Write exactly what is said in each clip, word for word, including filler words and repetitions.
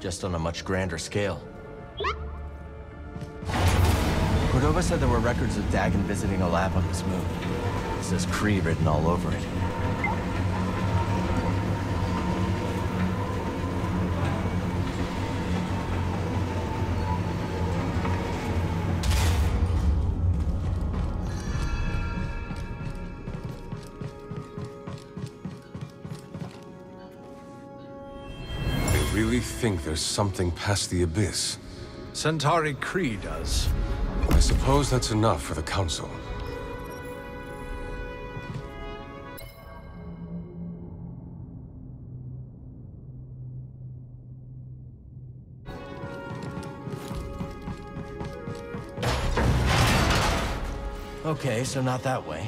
just on a much grander scale. Cordova said there were records of Dagan visiting a lab on this moon. It says Kree written all over it. Really think there's something past the Abyss? Centauri Kree does. I suppose that's enough for the Council. Okay, so not that way.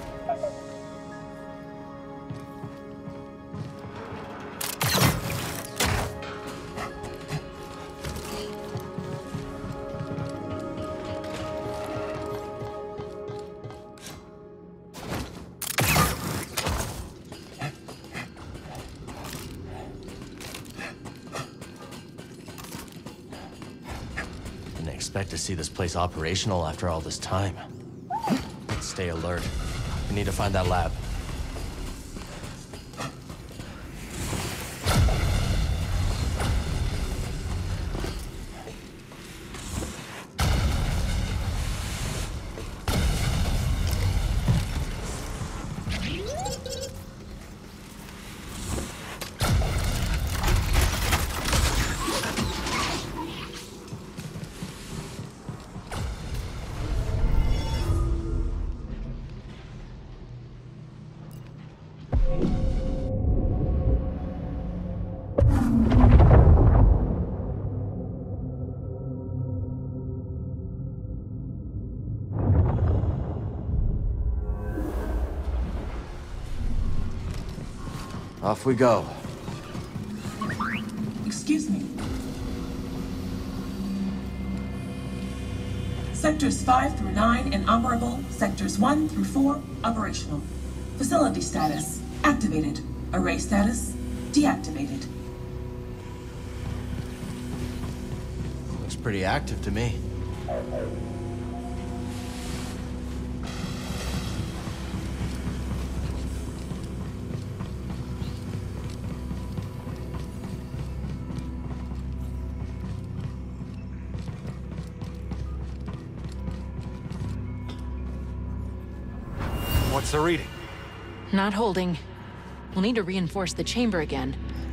Expect to see this place operational after all this time. Let's stay alert. We need to find that lab. Off we go. Excuse me. Sectors five through nine inoperable. Sectors one through four operational. Facility status activated. Array status deactivated. Looks pretty active to me. What's the reading? Not holding. We'll need to reinforce the chamber again.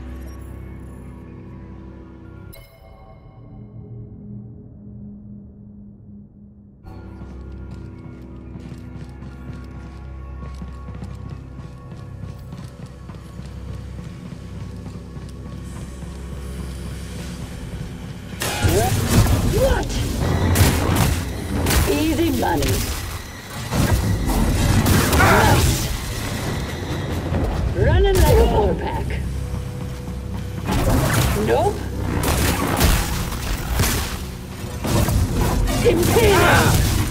What? Easy money. Nice. Running like a four-pack. Nope. Imperial.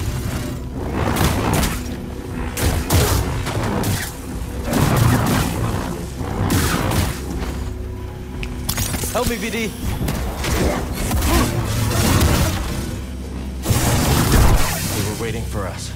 Help me, V D. They were waiting for us.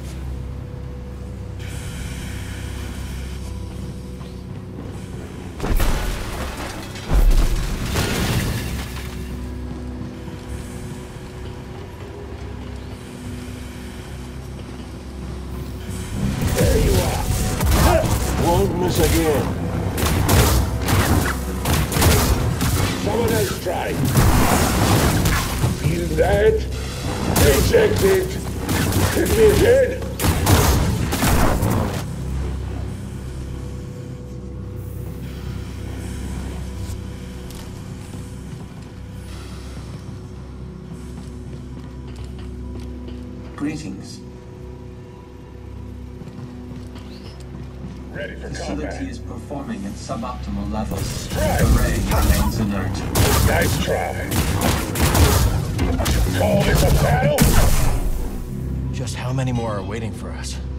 Won't miss again. Someone else try. Feel that? Reject it. Hit me again. Greetings. Ready for Facility combat. is performing at suboptimal levels. Right. Array remains alert. Nice try. Call this a battle? Just how many more are waiting for us?